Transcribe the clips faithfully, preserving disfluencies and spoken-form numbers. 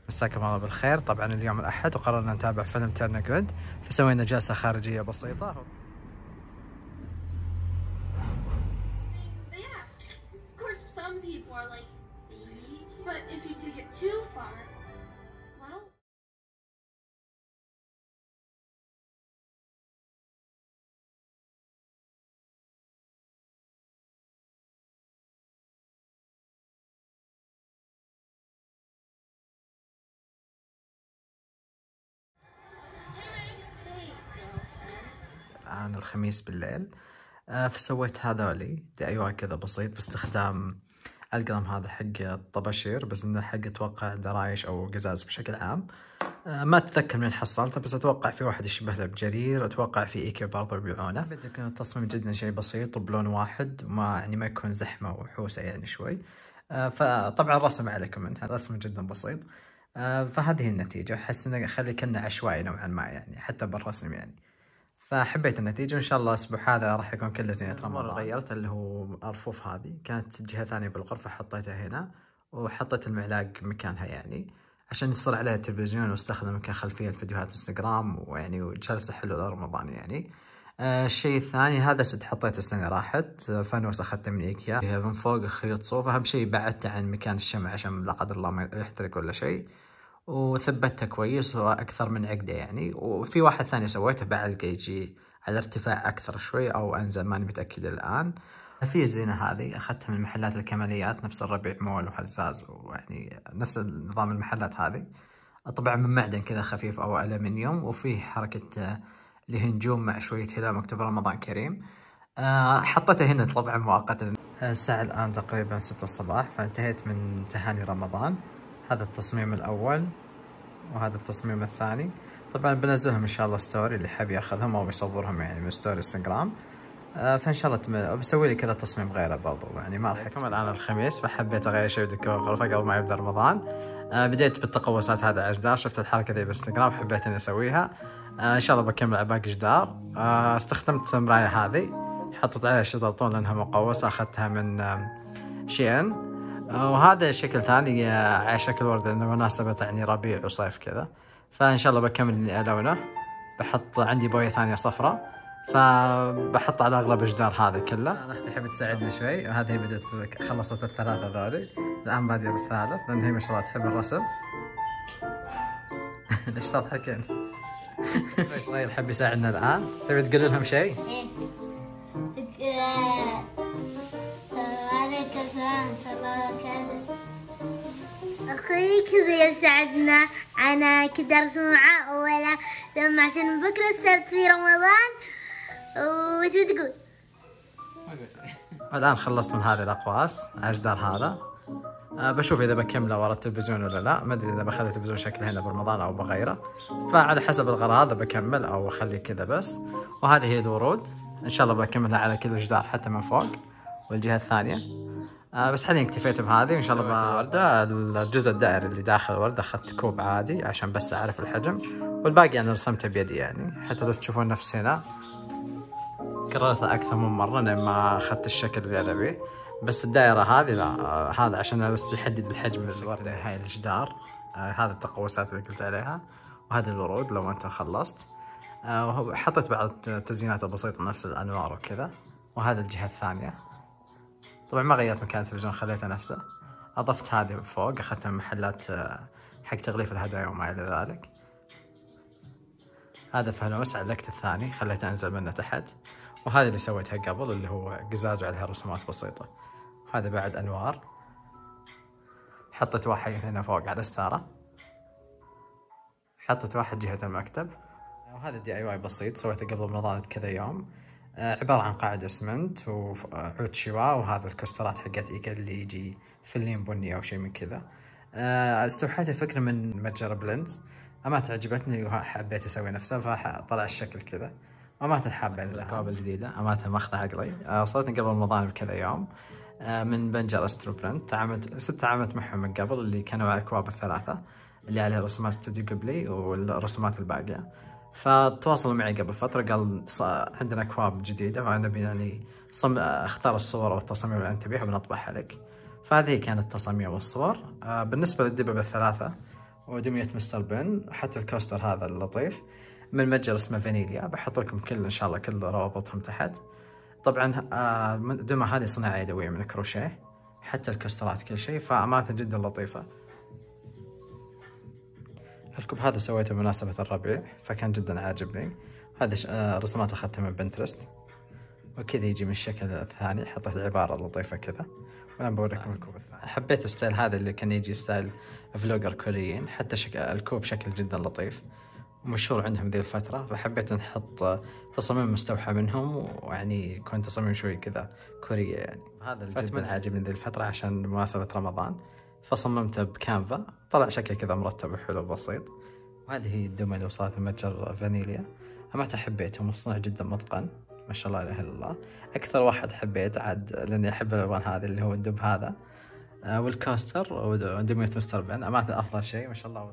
مساكم الله بالخير. طبعا اليوم الأحد وقررنا نتابع فيلم تيرنا جريد، فسوينا جلسة خارجية بسيطة. الآن الخميس بالليل، آه فسويت هذولي دي أي واي كذا بسيط باستخدام القلم هذا حق الطباشير، بس إنه حق أتوقع درايش أو قزاز بشكل عام. آه ما أتذكر من حصلته، بس أتوقع في واحد يشبه له بجرير، أتوقع في إيكيا برضه يبيعونه. بدي يكون التصميم جدا شيء بسيط وبلون واحد، وما يعني ما يكون زحمة وحوسة يعني شوي. آه فطبعا الرسم عليكم منها، رسم جدا بسيط. آه فهذه النتيجة. أحس إنه أخلي كأنه عشوائي نوعا ما يعني، حتى بالرسم يعني. فحبيت النتيجة، وإن شاء الله الأسبوع هذا راح يكون كله زينة رمضان. غيرت اللي هو الرفوف، هذه كانت جهة ثانية بالغرفة حطيتها هنا، وحطيت المعلاق مكانها يعني عشان يصير عليها التلفزيون واستخدم كخلفية لفيديوهات انستغرام، ويعني وجلسة حلوة لرمضان يعني. آه الشيء الثاني هذا سد حطيته السنة راحت، فانوس أخذته من إيكيا من فوق خيوط صوف. أهم شيء بعدته عن مكان الشمع عشان لا قدر الله ما يحترق ولا شيء، وثبتها كويس وأكثر من عقدة يعني. وفي واحد ثاني سويته بعلقة يجي على ارتفاع أكثر شوي أو أنزل، ماني متأكد الآن. في الزينة هذه أخذتها من محلات الكماليات، نفس الربيع مول وهزاز، ويعني نفس نظام المحلات هذه. طبعا من معدن كذا خفيف أو ألمنيوم، وفيه حركة اللي هي نجوم مع شوية هلال مكتوب رمضان كريم. أه حطيته هنا طبعا مؤقتا. الساعة الآن تقريبا ستة الصباح، فانتهيت من تهاني رمضان. هذا التصميم الأول وهذا التصميم الثاني. طبعا بنزلهم ان شاء الله ستوري اللي حاب ياخذهم او يصورهم يعني من ستوري انستغرام. آه فان شاء الله تم... بسوي لي كذا تصميم غيره برضو يعني. ما راح اكمل الان الخميس، فحبيت اغير شيء ديكور الغرفه قبل ما يبدا رمضان. آه بديت بالتقوسات هذا على الجدار، شفت الحركه ذي بالانستغرام حبيت اني اسويها. آه ان شاء الله بكمل على باقي جدار. آه استخدمت المرايه هذه، حطيت عليها شطرطون لانها مقوسه، اخذتها من آه شين. وهذا شكل ثاني على شكل وردة لأنه مناسبة يعني ربيع وصيف كذا. فإن شاء الله بكمل إني ألونه. بحط عندي بوية ثانية صفراء، فبحط على أغلب الجدار هذا كله. أنا أختي حبت تساعدني شوي، وهذه بدأت خلصت الثلاثة ذولي، الآن بادية بالثالث لأن هي ما شاء الله تحب الرسم. ليش تضحكين؟ أخوي صغير حب يساعدنا الآن، تبي تقول لهم شيء؟ أخوي كذا يساعدنا، أنا كذا أرسم معاه أولا لما عشان بكرة السبت في رمضان. وش بتقول؟ الآن خلصت من هذه الأقواس على الجدار هذا. أه بشوف إذا بكمله ورا التلفزيون ولا لا، ما أدري إذا بخلي التلفزيون شكله هنا برمضان أو بغيره، فعلى حسب الغراض بكمل أو أخليه كذا بس. وهذه هي الورود، إن شاء الله بكملها على كل الجدار حتى من فوق والجهة الثانية. آه بس حاليا اكتفيت بهذه، وان شاء الله الوردة الجزء الدائري اللي داخل الوردة اخذت كوب عادي عشان بس اعرف الحجم، والباقي انا رسمته بيدي يعني. حتى لو تشوفون نفس هنا كررتها اكثر من مرة لين ما اخذت الشكل اللي انا ابيه. بس الدائرة هذه لا، آه هذا عشان بس يحدد الحجم الوردة. هاي الجدار، آه هذا التقوسات اللي قلت عليها، وهذه الورود لو انت خلصت. آه حطيت بعض التزيينات البسيطة نفس الانوار وكذا. وهذا الجهة الثانية طبعا ما غيرت مكان التلفزيون، خليته نفسه. أضفت هذه فوق، أخذتها من محلات حق تغليف الهدايا وما إلى ذلك. هذا فانوس علقت الثاني، خليته أنزل منه تحت. وهذا اللي سويتها قبل اللي هو قزاز وعليها رسومات بسيطة. هذا بعد أنوار، حطيت واحد هنا فوق على ستارة، حطيت واحد جهة المكتب. وهذا دي اي واي بسيط سويته قبل رمضان بكذا يوم. عبارة عن قاعدة اسمنت وعود شواء، وهذا الكسترات حقت ايكا اللي يجي فلين بني او شيء من كذا. استوحيت الفكرة من متجر بلندز، اما تعجبتني وحبيت اسوي نفسها فطلع الشكل كذا. امانة حابة الاكواب الجديدة، امانة ماخذ عقلي. وصلتني قبل رمضان بكذا يوم من بنجر استرو برنت. تعاملت ست تعاملت معهم من قبل، اللي كانوا على الاكواب الثلاثة اللي عليها رسومات استوديو قبلي والرسومات الباقية. فتواصلوا معي قبل فترة، قال عندنا أكواب جديدة ونبي يعني صم... اختار الصور والتصاميم اللي أنت بيها بنطبعها لك. فهذه كانت التصاميم والصور. بالنسبة للدببة الثلاثة ودمية مستر بن، حتى الكوستر هذا اللطيف من متجر اسمه فانيليا. بحط لكم كل ان شاء الله كل روابطهم تحت. طبعا آه دمى هذه صناعة يدوية من كروشيه، حتى الكوسترات كل شيء، فأمانة جدا لطيفة. الكوب هذا سويته بمناسبة الربيع فكان جدا عاجبني. هذه آه رسومات أخذتها من بنترست، وكذا يجي من الشكل الثاني حطيت عبارة لطيفة كذا. وأنا بوريكم الكوب الثاني. حبيت الستايل هذا اللي كان يجي ستايل فلوجر كوريين، حتى شكل الكوب شكل جدا لطيف ومشهور عندهم ذي الفترة، فحبيت نحط تصاميم مستوحى منهم، ويعني يكون تصاميم شوي كذا كورية يعني. هذا اللي جدا عاجبني ذي الفترة عشان مناسبة رمضان، فصممته بكانفا، طلع شكل كذا مرتب وحلو وبسيط. وهذه هي الدمى اللي وصلت من متجر فانيليا، أما حبيتهم، مصنوع جدا متقن ما شاء الله لا اله الا الله. اكثر واحد حبيت عاد لاني احب الالوان هذه اللي هو الدب هذا والكوستر ودمية مستر بن، امانه افضل شيء ما شاء الله.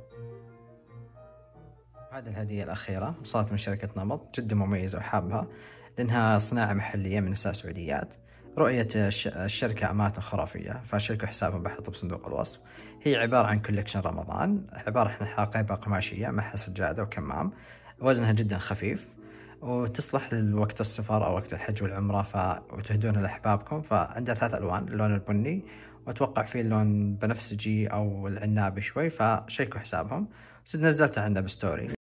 وهذه الهديه الاخيره وصلت من شركه نمط، جدا مميزه وحابها لانها صناعه محليه من نساء سعوديات. رؤيه الشركه امانه خرافيه، فشاركوا حسابهم بحطه بصندوق الوصف. هي عباره عن كولكشن رمضان، عباره عن حقيبه قماشيه معها سجاده وكمام، وزنها جدا خفيف، وتصلح لوقت السفر أو وقت الحج والعمرة، ف... وتهدونها لأحبابكم. فعندها ثلاث ألوان، اللون البني وأتوقع فيه اللون بنفسجي أو العنابي شوي، فشيكوا حسابهم. نزلتها عندنا بستوري.